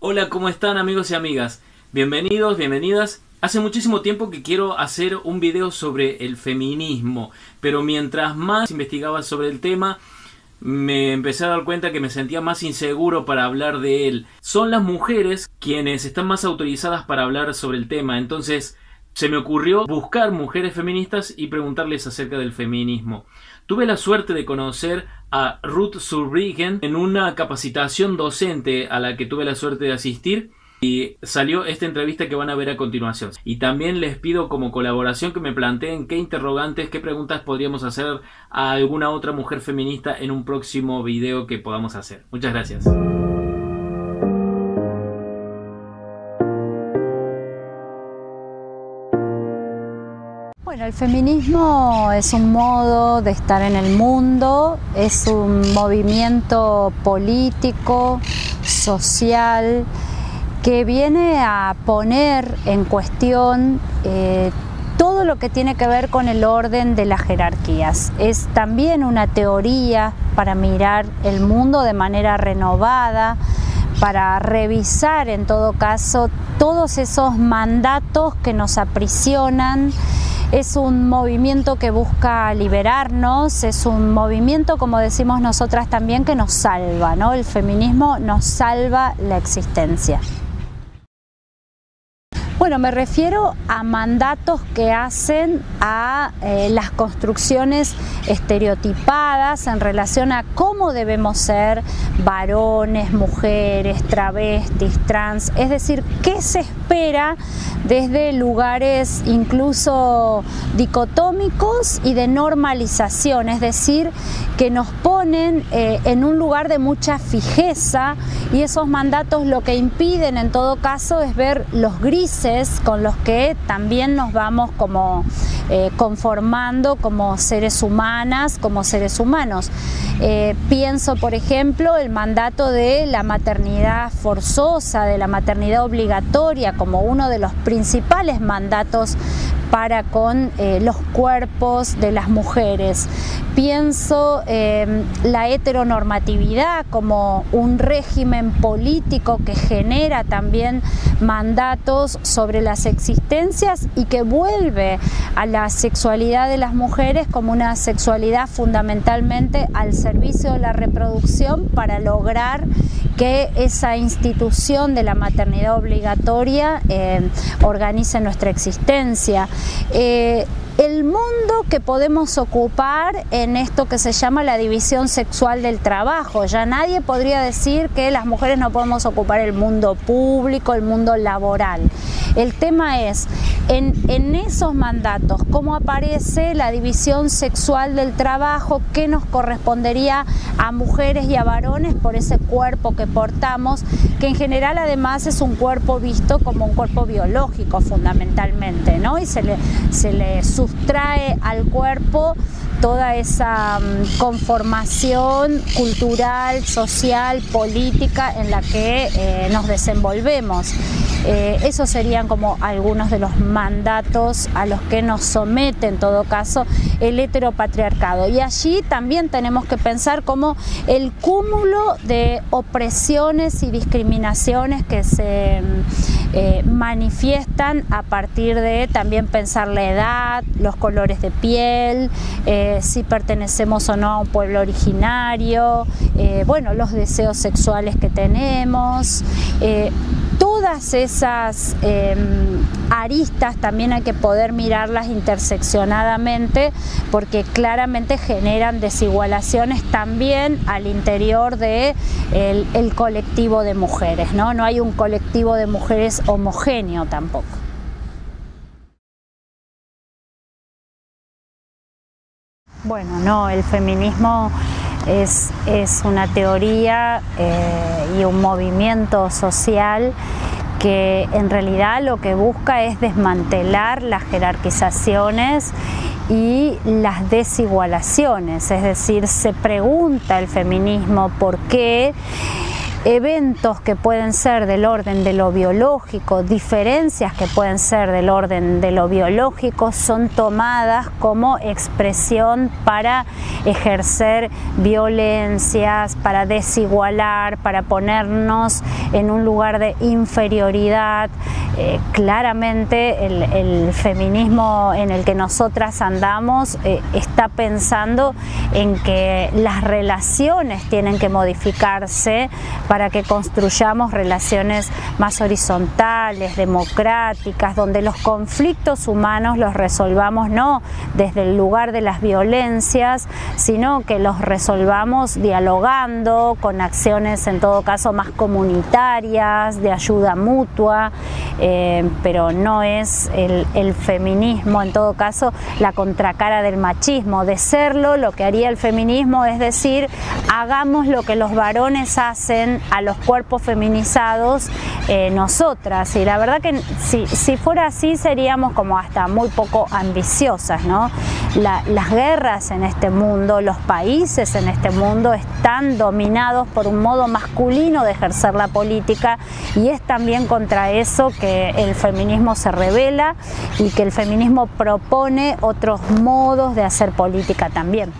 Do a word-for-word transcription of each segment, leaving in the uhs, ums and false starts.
Hola, ¿cómo están amigos y amigas? Bienvenidos, bienvenidas. Hace muchísimo tiempo que quiero hacer un video sobre el feminismo, pero mientras más investigaba sobre el tema, me empecé a dar cuenta que me sentía más inseguro para hablar de él. Son las mujeres quienes están más autorizadas para hablar sobre el tema, entonces se me ocurrió buscar mujeres feministas y preguntarles acerca del feminismo. Tuve la suerte de conocer a Ruth Zurbriggen en una capacitación docente a la que tuve la suerte de asistir y salió esta entrevista que van a ver a continuación. Y también les pido como colaboración que me planteen qué interrogantes, qué preguntas podríamos hacer a alguna otra mujer feminista en un próximo video que podamos hacer. Muchas gracias. Bueno, el feminismo es un modo de estar en el mundo, es un movimiento político, social, que viene a poner en cuestión eh, todo lo que tiene que ver con el orden de las jerarquías. Es también una teoría para mirar el mundo de manera renovada, para revisar en todo caso todos esos mandatos que nos aprisionan. Es un movimiento que busca liberarnos, es un movimiento, como decimos nosotras también, que nos salva, ¿no? El feminismo nos salva la existencia. Bueno, me refiero a mandatos que hacen a eh, las construcciones estereotipadas en relación a cómo debemos ser varones, mujeres, travestis, trans, es decir, qué se espera desde lugares incluso dicotómicos y de normalización, es decir, que nos ponen eh, en un lugar de mucha fijeza, y esos mandatos lo que impiden en todo caso es ver los grises con los que también nos vamos como eh, conformando como seres humanas, como seres humanos. Eh, pienso, por ejemplo, el mandato de la maternidad forzosa, de la maternidad obligatoria, como uno de los principales mandatos para con eh, los cuerpos de las mujeres. Pienso eh, la heteronormatividad como un régimen político que genera también mandatos sobre las existencias y que vuelve a la sexualidad de las mujeres como una sexualidad fundamentalmente al servicio de la reproducción para lograr que esa institución de la maternidad obligatoria eh, organice nuestra existencia. Eh, el mundo que podemos ocupar en esto que se llama la división sexual del trabajo. Ya nadie podría decir que las mujeres no podemos ocupar el mundo público, el mundo laboral. El tema es, en, en esos mandatos, cómo aparece la división sexual del trabajo, qué nos correspondería a mujeres y a varones por ese cuerpo que portamos, que en general además es un cuerpo visto como un cuerpo biológico fundamentalmente, ¿no? Y se le, se le sustrae al cuerpo toda esa um, conformación cultural, social, política en la que eh, nos desenvolvemos. Eh, esos serían como algunos de los mandatos a los que nos somete en todo caso el heteropatriarcado. Y allí también tenemos que pensar como el cúmulo de opresiones y discriminaciones que se eh, manifiestan a partir de también pensar la edad, los colores de piel, eh, si pertenecemos o no a un pueblo originario, eh, bueno, los deseos sexuales que tenemos. Eh, Todas esas eh, aristas también hay que poder mirarlas interseccionadamente porque claramente generan desigualaciones también al interior del de el colectivo de mujeres, ¿no? No hay un colectivo de mujeres homogéneo tampoco. Bueno, no, el feminismo es, es una teoría eh, y un movimiento social que en realidad lo que busca es desmantelar las jerarquizaciones y las desigualaciones, es decir, se pregunta el feminismo por qué eventos que pueden ser del orden de lo biológico, diferencias que pueden ser del orden de lo biológico, son tomadas como expresión para ejercer violencias, para desigualar, para ponernos en un lugar de inferioridad. Eh, claramente el, el feminismo en el que nosotras andamos eh, está pensando en que las relaciones tienen que modificarse para que construyamos relaciones más horizontales, democráticas, donde los conflictos humanos los resolvamos no desde el lugar de las violencias, sino que los resolvamos dialogando, con acciones en todo caso más comunitarias, de ayuda mutua, eh, pero no es el, el feminismo en todo caso la contracara del machismo. De serlo, lo que haría el feminismo es decir, hagamos lo que los varones hacen a los cuerpos feminizados eh, nosotras, y la verdad que si, si fuera así seríamos como hasta muy poco ambiciosas, ¿no? La, las guerras en este mundo, los países en este mundo están dominados por un modo masculino de ejercer la política, y es también contra eso que el feminismo se revela y que el feminismo propone otros modos de hacer política también.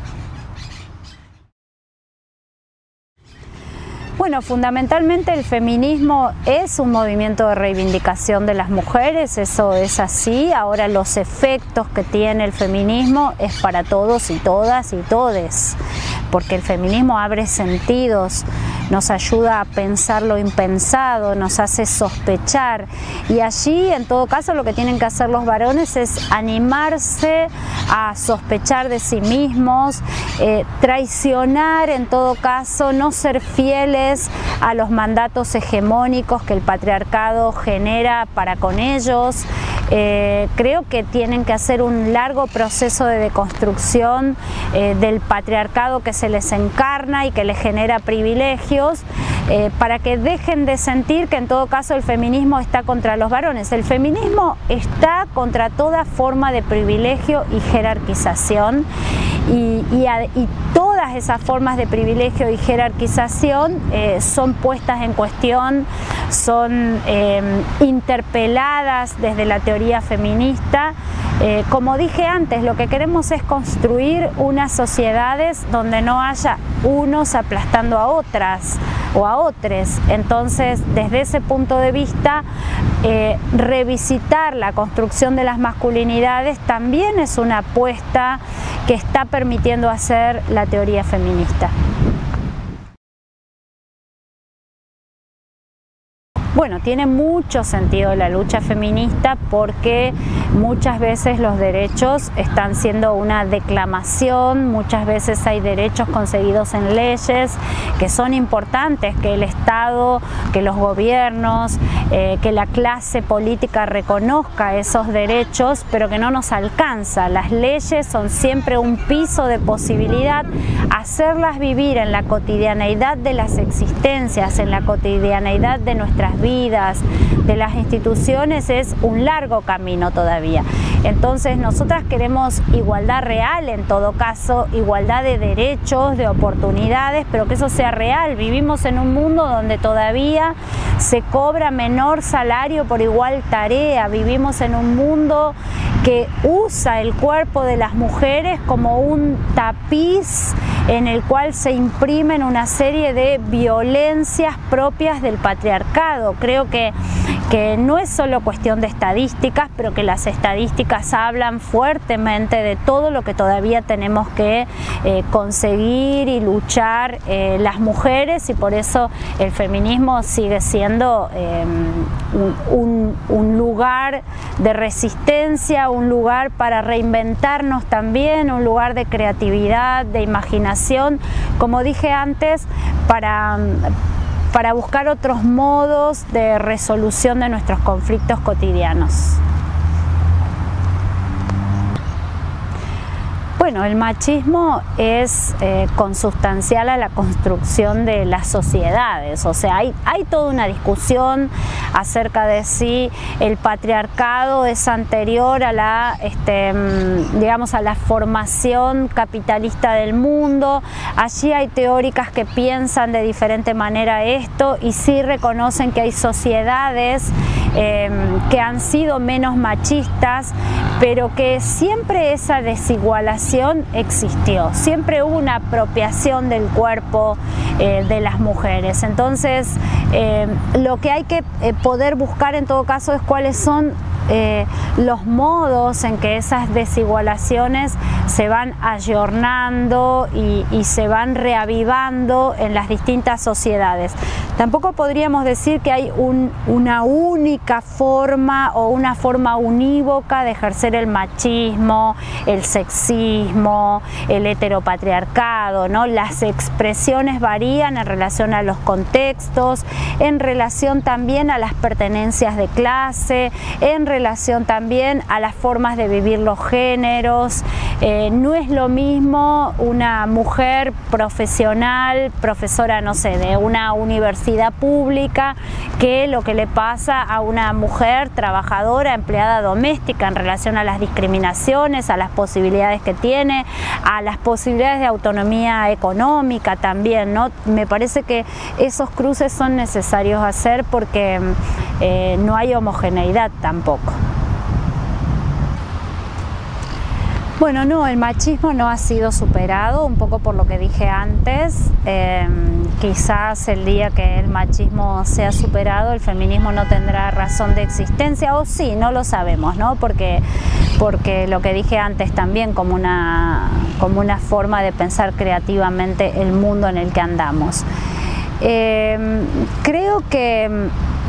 Bueno, fundamentalmente el feminismo es un movimiento de reivindicación de las mujeres, eso es así. Ahora los efectos que tiene el feminismo es para todos y todas y todes, porque el feminismo abre sentidos, nos ayuda a pensar lo impensado, nos hace sospechar, y allí en todo caso lo que tienen que hacer los varones es animarse a sospechar de sí mismos, eh, traicionar en todo caso, no ser fieles a los mandatos hegemónicos que el patriarcado genera para con ellos. Eh, creo que tienen que hacer un largo proceso de deconstrucción eh, del patriarcado que se les encarna y que les genera privilegios, eh, para que dejen de sentir que en todo caso el feminismo está contra los varones. El feminismo está contra toda forma de privilegio y jerarquización, y, y, a, y todas esas formas de privilegio y jerarquización eh, son puestas en cuestión, son eh, interpeladas desde la teoría feminista. Eh, como dije antes, lo que queremos es construir unas sociedades donde no haya unos aplastando a otras o a otros. Entonces, desde ese punto de vista, eh, revisitar la construcción de las masculinidades también es una apuesta que está permitiendo hacer la teoría feminista. Bueno, tiene mucho sentido la lucha feminista porque muchas veces los derechos están siendo una declamación, muchas veces hay derechos conseguidos en leyes que son importantes, que el Estado, que los gobiernos, eh, que la clase política reconozca esos derechos, pero que no nos alcanza. Las leyes son siempre un piso de posibilidad, hacerlas vivir en la cotidianeidad de las existencias, en la cotidianeidad de nuestras vidas, de las instituciones, es un largo camino todavía. Entonces nosotras queremos igualdad real, en todo caso, igualdad de derechos, de oportunidades, pero que eso sea real. Vivimos en un mundo donde todavía se cobra menor salario por igual tarea, vivimos en un mundo que usa el cuerpo de las mujeres como un tapiz en el cual se imprimen una serie de violencias propias del patriarcado. Creo que, que no es solo cuestión de estadísticas, pero que las estadísticas hablan fuertemente de todo lo que todavía tenemos que eh, conseguir y luchar eh, las mujeres, y por eso el feminismo sigue siendo eh, un, un, un lugar de resistencia, un lugar para reinventarnos también, un lugar de creatividad, de imaginación, como dije antes, para, para buscar otros modos de resolución de nuestros conflictos cotidianos. Bueno, Bueno, el machismo es eh, consustancial a la construcción de las sociedades, o sea, hay, hay toda una discusión acerca de si el patriarcado es anterior a la, este, digamos, a la formación capitalista del mundo. Allí hay teóricas que piensan de diferente manera esto y sí reconocen que hay sociedades eh, que han sido menos machistas, pero que siempre esa desigualación existió, siempre hubo una apropiación del cuerpo eh, de las mujeres. Entonces eh, lo que hay que eh, poder buscar en todo caso es cuáles son eh, los modos en que esas desigualaciones se van ayornando y, y se van reavivando en las distintas sociedades. Tampoco podríamos decir que hay un, una única forma o una forma unívoca de ejercer el machismo, el sexismo, el heteropatriarcado, ¿no? Las expresiones varían en relación a los contextos, en relación también a las pertenencias de clase, en relación también a las formas de vivir los géneros. Eh, no es lo mismo una mujer profesional, profesora, no sé, de una universidad pública, que lo que le pasa a una mujer trabajadora, empleada doméstica, en relación a las discriminaciones, a las posibilidades que tiene, a las posibilidades de autonomía económica también, ¿no? Me parece que esos cruces son necesarios hacer porque eh, no hay homogeneidad tampoco. Bueno, no, el machismo no ha sido superado, un poco por lo que dije antes. Eh, quizás el día que el machismo sea superado, el feminismo no tendrá razón de existencia, o sí, no lo sabemos, ¿no? Porque, porque lo que dije antes también, como una, como una forma de pensar creativamente el mundo en el que andamos. Eh, creo que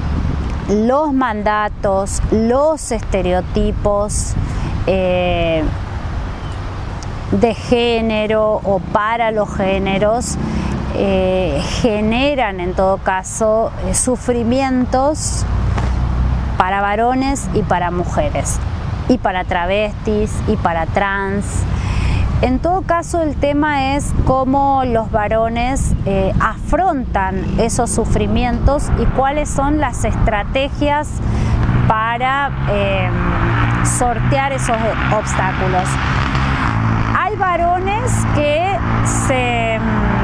los mandatos, los estereotipos, eh, de género o para los géneros eh, generan en todo caso eh, sufrimientos para varones y para mujeres, y para travestis y para trans. En todo caso, el tema es cómo los varones eh, afrontan esos sufrimientos y cuáles son las estrategias para eh, sortear esos obstáculos. Hay varones que se,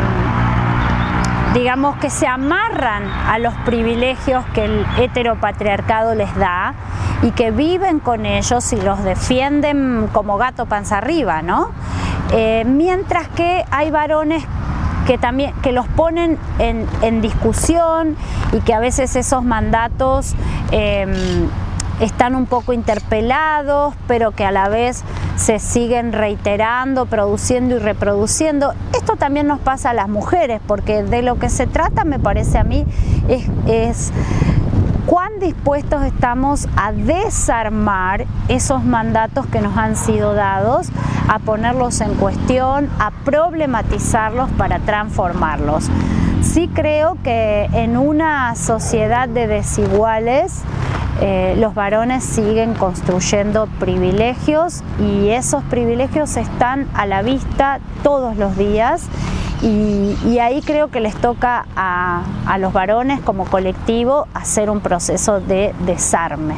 digamos, que se amarran a los privilegios que el heteropatriarcado les da y que viven con ellos y los defienden como gato panza arriba, ¿no? Eh, mientras que hay varones que también que los ponen en, en discusión y que a veces esos mandatos eh, están un poco interpelados, pero que a la vez se siguen reiterando, produciendo y reproduciendo. Esto también nos pasa a las mujeres, porque de lo que se trata, me parece a mí, es, es cuán dispuestos estamos a desarmar esos mandatos que nos han sido dados, a ponerlos en cuestión, a problematizarlos para transformarlos. Sí creo que en una sociedad de desiguales, Eh, los varones siguen construyendo privilegios y esos privilegios están a la vista todos los días y, y ahí creo que les toca a, a los varones como colectivo hacer un proceso de desarme.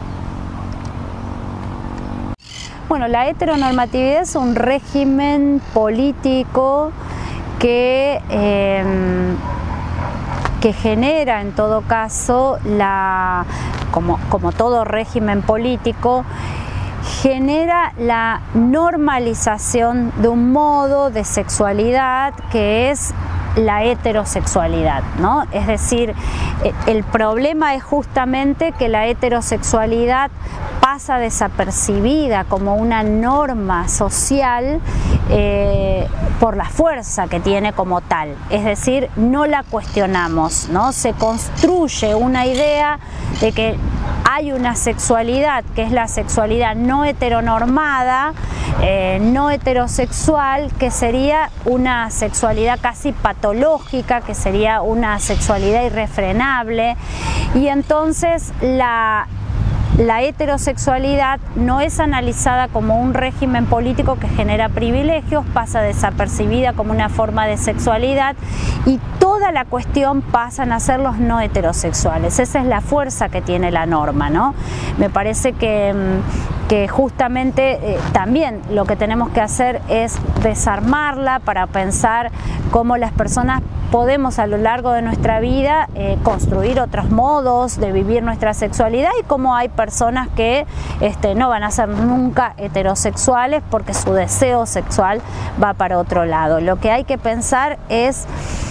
Bueno, la heteronormatividad es un régimen político que eh, que genera en todo caso, la, como, como todo régimen político, genera la normalización de un modo de sexualidad que es la heterosexualidad, ¿no? Es decir, el problema es justamente que la heterosexualidad pasa desapercibida como una norma social eh, por la fuerza que tiene como tal, es decir, no la cuestionamos, ¿no? Se construye una idea de que hay una sexualidad que es la sexualidad no heteronormada, eh, no heterosexual, que sería una sexualidad casi patológica, que sería una sexualidad irrefrenable, y entonces la la heterosexualidad no es analizada como un régimen político que genera privilegios, pasa desapercibida como una forma de sexualidad y toda la cuestión pasan a ser los no heterosexuales. Esa es la fuerza que tiene la norma, ¿no? Me parece que, que justamente eh, también lo que tenemos que hacer es desarmarla para pensar cómo las personas podemos a lo largo de nuestra vida eh, construir otros modos de vivir nuestra sexualidad y cómo hay personas que este, no van a ser nunca heterosexuales porque su deseo sexual va para otro lado. Lo que hay que pensar es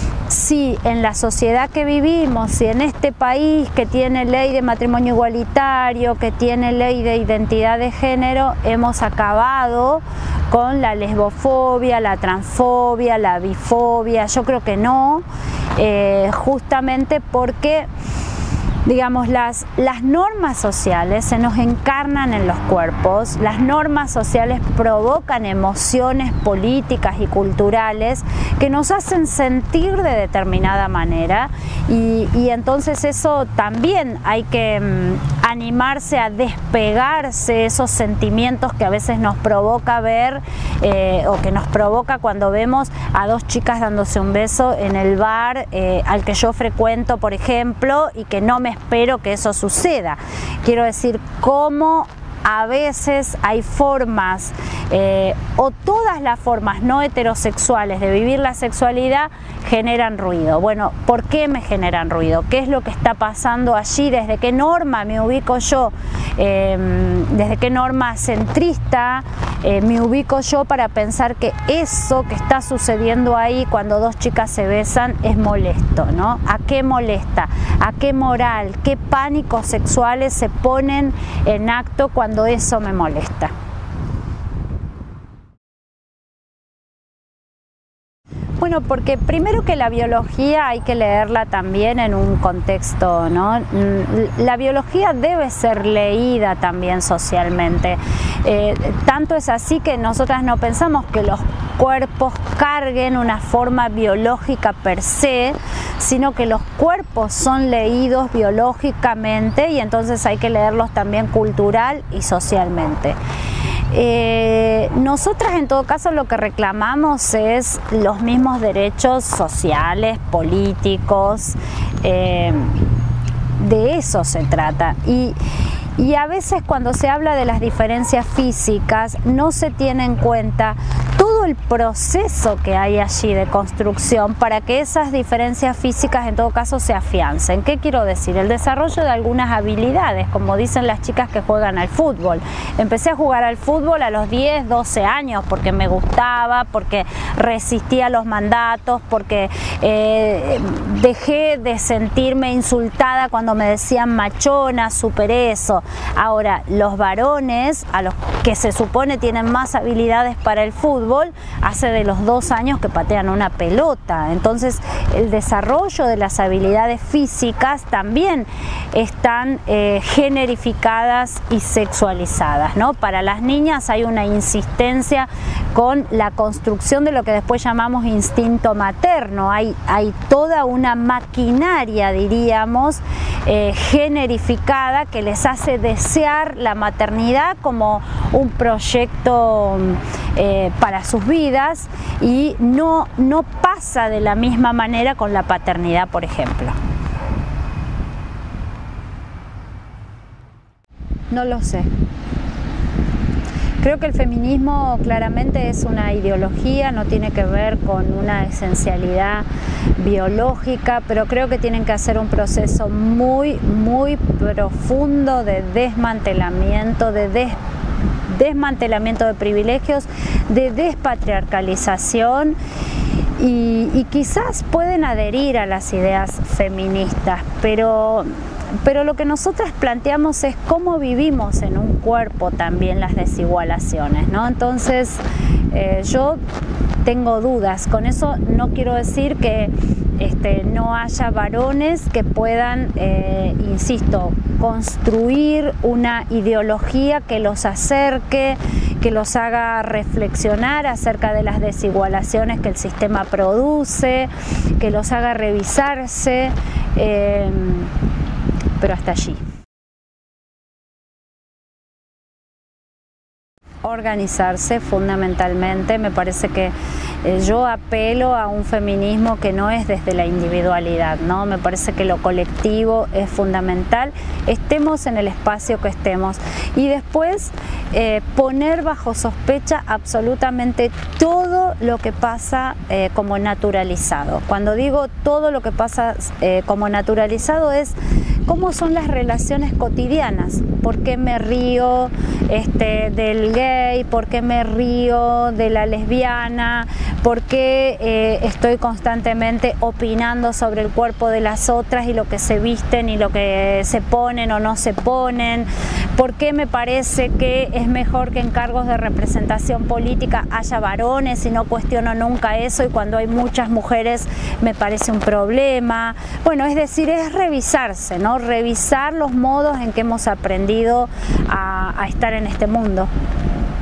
si en la sociedad que vivimos, si en este país que tiene ley de matrimonio igualitario, que tiene ley de identidad de género, hemos acabado con la lesbofobia, la transfobia, la bifobia. Yo creo que no, eh, justamente porque digamos, las, las normas sociales se nos encarnan en los cuerpos, las normas sociales provocan emociones políticas y culturales que nos hacen sentir de determinada manera y, y entonces eso también hay que um, animarse a despegarse esos sentimientos que a veces nos provoca ver eh, o que nos provoca cuando vemos a dos chicas dándose un beso en el bar eh, al que yo frecuento, por ejemplo, y que no me espero que eso suceda. Quiero decir, cómo a veces hay formas eh, o todas las formas no heterosexuales de vivir la sexualidad generan ruido. Bueno, ¿por qué me generan ruido? ¿Qué es lo que está pasando allí? ¿Desde qué norma me ubico yo? Eh, ¿Desde qué norma centrista eh, me ubico yo para pensar que eso que está sucediendo ahí cuando dos chicas se besan es molesto, ¿no? ¿A qué molesta? ¿A qué moral? ¿Qué pánicos sexuales se ponen en acto cuando eso me molesta? Bueno, porque primero que la biología hay que leerla también en un contexto, ¿no? La biología debe ser leída también socialmente. Eh, tanto es así que nosotras no pensamos que los cuerpos carguen una forma biológica per se, sino que los cuerpos son leídos biológicamente y entonces hay que leerlos también cultural y socialmente. Eh, nosotras en todo caso lo que reclamamos es los mismos derechos sociales, políticos, eh, de eso se trata. Y, y a veces cuando se habla de las diferencias físicas no se tiene en cuenta todo el proceso que hay allí de construcción para que esas diferencias físicas en todo caso se afiancen. ¿Qué quiero decir? El desarrollo de algunas habilidades, como dicen las chicas que juegan al fútbol. Empecé a jugar al fútbol a los diez, doce años porque me gustaba, porque resistía los mandatos, porque eh, dejé de sentirme insultada cuando me decían machona, superé eso. Ahora, los varones, a los que se supone tienen más habilidades para el fútbol, hace de los dos años que patean una pelota. Entonces el desarrollo de las habilidades físicas también están eh, generificadas y sexualizadas, ¿no? Para las niñas hay una insistencia con la construcción de lo que después llamamos instinto materno. Hay, hay toda una maquinaria, diríamos, eh, generificada que les hace desear la maternidad como un proyecto eh, para sus vidas y no, no pasa de la misma manera con la paternidad, por ejemplo. No lo sé. Creo que el feminismo claramente es una ideología, no tiene que ver con una esencialidad biológica, pero creo que tienen que hacer un proceso muy, muy profundo de desmantelamiento, de des desmantelamiento de privilegios, de despatriarcalización y, y quizás pueden adherir a las ideas feministas, pero... Pero lo que nosotras planteamos es cómo vivimos en un cuerpo también las desigualaciones, ¿no? Entonces, eh, yo tengo dudas. Con eso no quiero decir que este, no haya varones que puedan, eh, insisto, construir una ideología que los acerque, que los haga reflexionar acerca de las desigualaciones que el sistema produce, que los haga revisarse. Eh, pero hasta allí. organizarse fundamentalmente. Me parece que eh, yo apelo a un feminismo que no es desde la individualidad, ¿no? Me parece que lo colectivo es fundamental, estemos en el espacio que estemos, y después eh, poner bajo sospecha absolutamente todo lo que pasa eh, como naturalizado. Cuando digo todo lo que pasa eh, como naturalizado es cómo son las relaciones cotidianas. ¿Por qué me río este, del gay? ¿Por qué me río de la lesbiana? ¿Por qué eh, estoy constantemente opinando sobre el cuerpo de las otras y lo que se visten y lo que se ponen o no se ponen? ¿Por qué me parece que es mejor que en cargos de representación política haya varones y no cuestiono nunca eso, y cuando hay muchas mujeres me parece un problema? Bueno, es decir, es revisarse, ¿no? Revisar los modos en que hemos aprendido a, a estar en este mundo.